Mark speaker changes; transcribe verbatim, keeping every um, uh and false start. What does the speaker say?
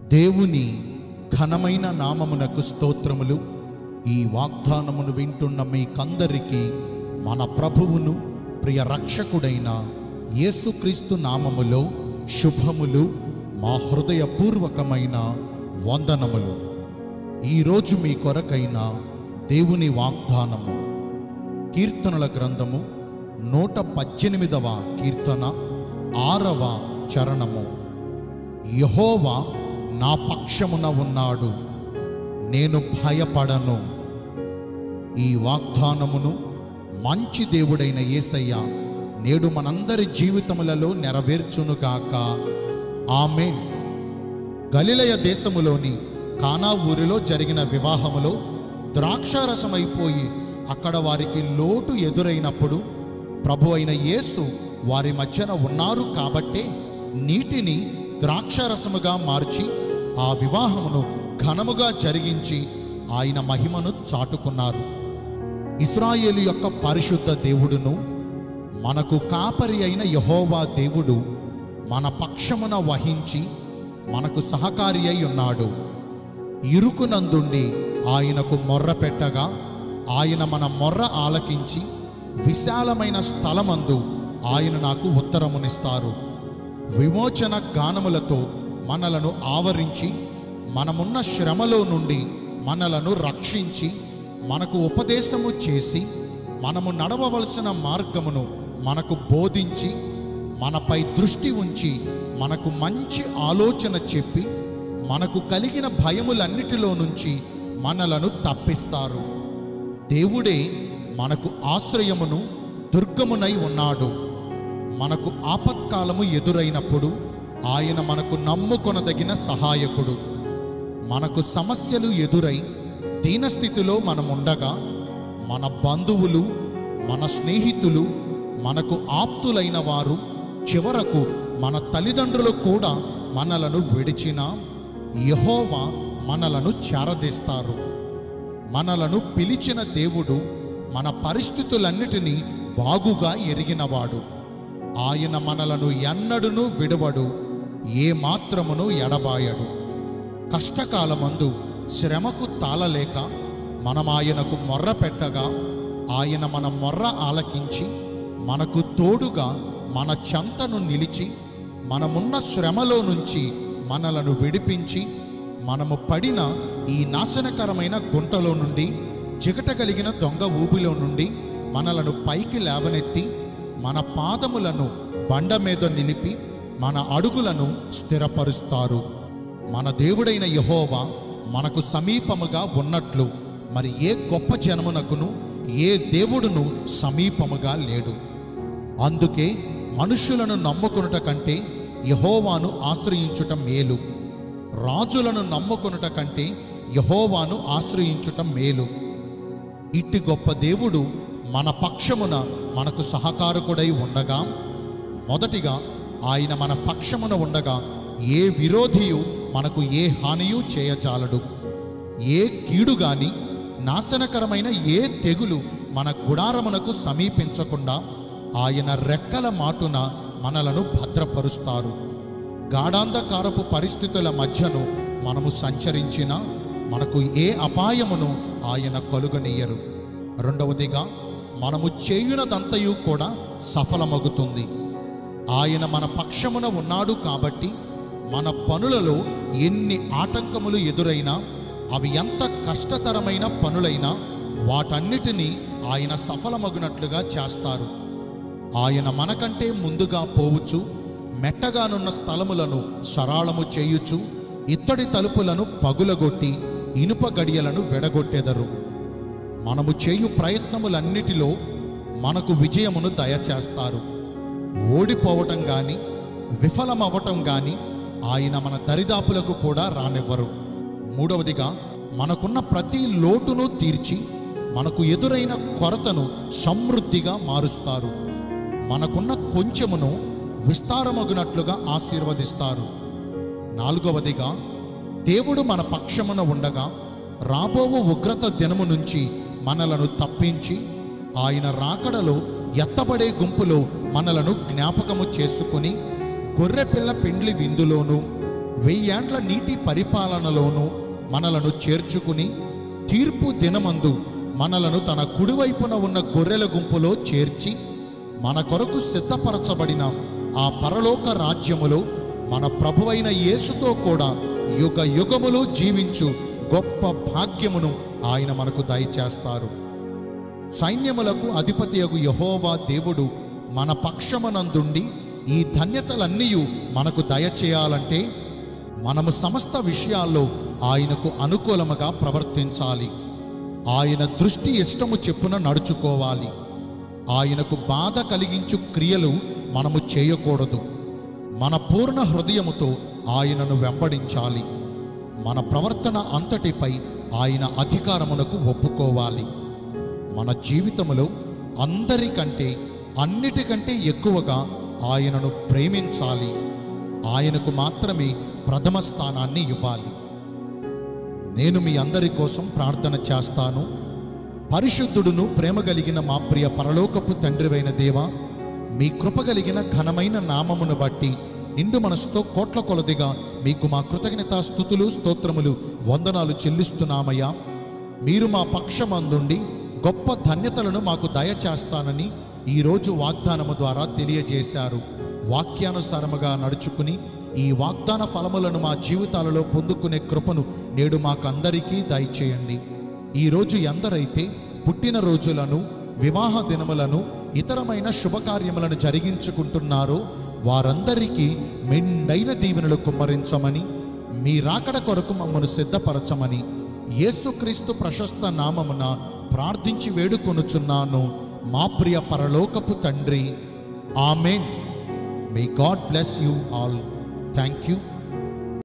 Speaker 1: దేవుని ఘనమైన నామమునకు స్తోత్రములు. ఈ వాగ్దానమును వింటున్న మీకందరికీ మన ప్రభువును ప్రియ రక్షకుడైన యేసుక్రీస్తు నామములో శుభములు, మా హృదయపూర్వకమైన వందనములు. ఈరోజు మీ కొరకైన దేవుని వాగ్దానము కీర్తనల గ్రంథము నూట పద్దెనిమిదవ కీర్తన ఆరవ చరణము. యెహోవా నా పక్షమున ఉన్నాడు, నేను భయపడను. ఈ వాగ్దానమును మంచి దేవుడైన యేసయ్య నేడు మనందరి జీవితములలో నెరవేర్చునుగాక. ఆమేన్. గలిలయ దేశములోని కానా ఊరిలో జరిగిన వివాహములో ద్రాక్షారసమైపోయి అక్కడ వారికి లోటు ఎదురైనప్పుడు ప్రభు అయిన యేసు వారి మధ్యన ఉన్నారు కాబట్టే నీటిని ద్రాక్షారసముగా మార్చి ఆ వివాహమును ఘనముగా జరిగించి ఆయన మహిమను చాటుకున్నారు. ఇశ్రాయేలు యొక్క పరిశుద్ధ దేవుడును మనకు కాపరి అయిన యెహోవా దేవుడు మన పక్షమున వహించి మనకు సహకారి అయి ఉన్నాడు. ఇరుకునందుండి ఆయనకు మొర్ర పెట్టగా ఆయన మన మొర్ర ఆలకించి విశాలమైన స్థలమందు ఆయన నాకు ఉత్తరమునిస్తారు. విమోచన గానములతో మనలను ఆవరించి మనమున్న శ్రమలో నుండి మనలను రక్షించి మనకు ఉపదేశము చేసి మనము నడవవలసిన మార్గమును మనకు బోధించి మనపై దృష్టి ఉంచి మనకు మంచి ఆలోచన చెప్పి మనకు కలిగిన భయములన్నిటిలో నుంచి మనలను తప్పిస్తారు. దేవుడే మనకు ఆశ్రయమును దుర్గమునై ఉన్నాడు. మనకు ఆపత్కాలము ఎదురైనప్పుడు ఆయన మనకు నమ్ముకొనదగిన సహాయకుడు. మనకు సమస్యలు ఎదురై దీనస్థితిలో మనముండగా మన బంధువులు, మన స్నేహితులు, మనకు ఆప్తులైన వారు, చివరకు మన తల్లిదండ్రులు కూడా మనలను విడిచినా యెహోవా మనలను చేరదీస్తారు. మనలను పిలిచిన దేవుడు మన పరిస్థితులన్నిటినీ బాగుగా ఎరిగినవాడు. ఆయన మనలను ఎన్నడును విడువడు, ఏ మాత్రమును ఎడబాయడు. కష్టకాలమందు శ్రమకు తాళలేక మనం ఆయనకు మొర్ర పెట్టగా ఆయన మన మొర్ర ఆలకించి మనకు తోడుగా మన చెంతను నిలిచి మనమున్న శ్రమలో నుంచి మనలను విడిపించి మనము పడిన ఈ నాశనకరమైన గుంటలో నుండి, చికటగలిగిన దొంగ ఊబిలో నుండి మనలను పైకి లేవనెత్తి మన పాదములను బండ మీద నిలిపి మన అడుగులను స్థిరపరుస్తారు. మన దేవుడైన యెహోవా మనకు సమీపముగా ఉన్నట్లు మరి ఏ గొప్ప జనమునకును ఏ దేవుడును సమీపముగా లేడు. అందుకే మనుషులను నమ్ముకొనుట కంటే యెహోవాను ఆశ్రయించుట మేలు. రాజులను నమ్ముకొనుట కంటే యెహోవాను ఆశ్రయించుట మేలు. ఇట్టి గొప్ప దేవుడు మన పక్షమున మనకు సహకారకుడై ఉండగా, మొదటిగా ఆయన మన పక్షమున ఉండగా ఏ విరోధియు మనకు ఏ హానియు చేయజాలడు. ఏ కీడు గాని నాశనకరమైన ఏ తెగులు మన గుడారమునకు సమీపించకుండా ఆయన రెక్కల మాటున మనలను భద్రపరుస్తారు. గాఢాంధకారపు పరిస్థితుల మధ్యను మనము సంచరించినా మనకు ఏ అపాయమును ఆయన కలుగనీయరు. రెండవదిగా మనము చేయునదంతయు కూడా సఫలమగుతుంది. ఆయన మన పక్షమున ఉన్నాడు కాబట్టి మన పనులలో ఎన్ని ఆటంకములు ఎదురైనా, అవి ఎంత కష్టతరమైన పనులైనా వాటన్నిటినీ ఆయన సఫలమగునట్లుగా చేస్తారు. ఆయన మనకంటే ముందుగా పోవచ్చు, మెట్టగానున్న స్థలములను సరాళము చేయుచు ఇత్తడి తలుపులను పగులగొట్టి ఇనుప గడియలను విడగొట్టెదరు. మనము చేయు ప్రయత్నములన్నిటిలో మనకు విజయమును దయచేస్తారు. ఓడిపోవటం కానీ విఫలమవ్వటం కానీ ఆయన మన దరిదాపులకు కూడా రానివ్వరు. మూడవదిగా మనకున్న ప్రతి లోటును తీర్చి మనకు ఎదురైన కొరతను సమృద్ధిగా మారుస్తారు. మనకున్న కొంచెమును విస్తారమగునట్లుగా ఆశీర్వదిస్తారు. నాలుగవదిగా దేవుడు మన పక్షమున ఉండగా రాబోవు ఉగ్రత దినము నుంచి మనలను తప్పించి ఆయన రాకడలో ఎత్తబడే గుంపులో మనలను జ్ఞాపకము చేసుకుని గొర్రెపిల్ల పిండ్లి విందులోను వెయ్యేండ్ల నీతి పరిపాలనలోనూ మనలను చేర్చుకుని తీర్పు దినమందు మనలను తన కుడివైపున ఉన్న గొర్రెల గుంపులో చేర్చి మన కొరకు సిద్ధపరచబడిన ఆ పరలోక రాజ్యములో మన ప్రభువైన యేసుతో కూడా యుగ యుగములు జీవించు గొప్ప భాగ్యమును ఆయన మనకు దయచేస్తారు. సైన్యములకు అధిపతియగు యెహోవా దేవుడు మన పక్షమనందుండి ఈ ధన్యతలన్నీ మనకు దయచేయాలంటే మనము సమస్త విషయాల్లో ఆయనకు అనుకూలముగా ప్రవర్తించాలి. ఆయన దృష్టి ఇష్టము చెప్పున నడుచుకోవాలి. ఆయనకు బాధ కలిగించు క్రియలు మనము చేయకూడదు. మన పూర్ణ హృదయముతో ఆయనను వెంబడించాలి. మన ప్రవర్తన అంతటిపై ఆయన అధికారమునకు ఒప్పుకోవాలి. మన జీవితములో అందరికంటే అన్నిటికంటే ఎక్కువగా ఆయనను ప్రేమించాలి. ఆయనకు మాత్రమే ప్రథమ స్థానాన్ని ఇవ్వాలి. నేను మీ అందరి కోసం ప్రార్థన చేస్తాను. పరిశుద్ధుడును ప్రేమ కలిగిన మా ప్రియ పరలోకపు తండ్రివైన దేవా, మీ కృప కలిగిన ఘనమైన నామమును బట్టి నిండు మనసుతో కోట్ల కొలదిగా మీకు మా కృతజ్ఞతా స్తుతులు స్తోత్రములు వందనాలు చెల్లిస్తున్నామయ్యా. మీరు మా పక్షమందుండి గొప్ప ధన్యతలను మాకు దయచేస్తానని ఈరోజు వాగ్దానము ద్వారా తెలియజేశారు. వాక్యానుసారముగా నడుచుకుని ఈ వాగ్దాన ఫలములను మా జీవితాలలో పొందుకునే కృపను నేడు మాకందరికీ దయచేయండి. ఈరోజు ఎందరైతే పుట్టినరోజులను, వివాహ దినములను, ఇతరమైన శుభకార్యములను జరిగించుకుంటున్నారో వారందరికీ మెండైన దీవెనలు కుమ్మరించమని, మీ రాకడ కొరకు మమ్మను సిద్ధపరచమని యేసుక్రీస్తు ప్రశస్త నామమున ప్రార్థించి వేడుకొనుచున్నాను మా ప్రియ పరలోకపు తండ్రి. Amen. May God bless you all. Thank you.